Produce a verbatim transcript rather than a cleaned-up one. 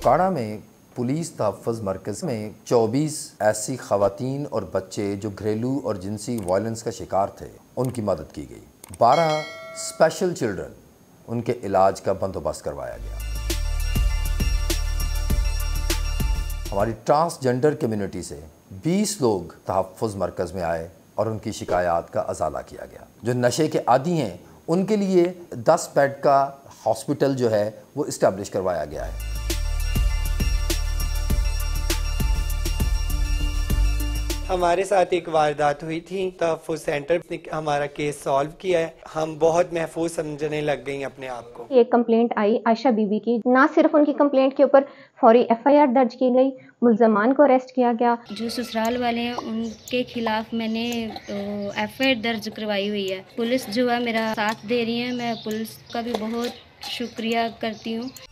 बाड़ा में पुलिस तहफ़्फ़ुज़ मरकज़ में चौबीस ऐसी ख़वातीन और बच्चे जो घरेलू और जिनसी वायलेंस का शिकार थे, उनकी मदद की गई। बारह स्पेशल चिल्ड्रन, उनके इलाज का बंदोबस्त करवाया गया। हमारी ट्रांसजेंडर कम्युनिटी से बीस लोग तहफ़्फ़ुज़ मरकज़ में आए और उनकी शिकायत का अज़ाला किया गया। जो नशे के आदी हैं, उनके लिए दस बेड का हॉस्पिटल जो है वो इस्टेब्लिश करवाया गया है। हमारे साथ एक वारदात हुई थी, तहफ़्फ़ुज़ सेंटर ने हमारा केस सॉल्व किया है। हम बहुत महफूज समझने लग गई अपने आप को। एक कंप्लेंट आई आयशा बीबी की, ना सिर्फ उनकी कंप्लेंट के ऊपर फौरी एफ आई आर दर्ज की गई, मुल्ज़मान को अरेस्ट किया गया। जो ससुराल वाले हैं उनके खिलाफ मैंने एफ आई आर दर्ज करवाई हुई है। पुलिस जो है मेरा साथ दे रही है, मैं पुलिस का भी बहुत शुक्रिया करती हूँ।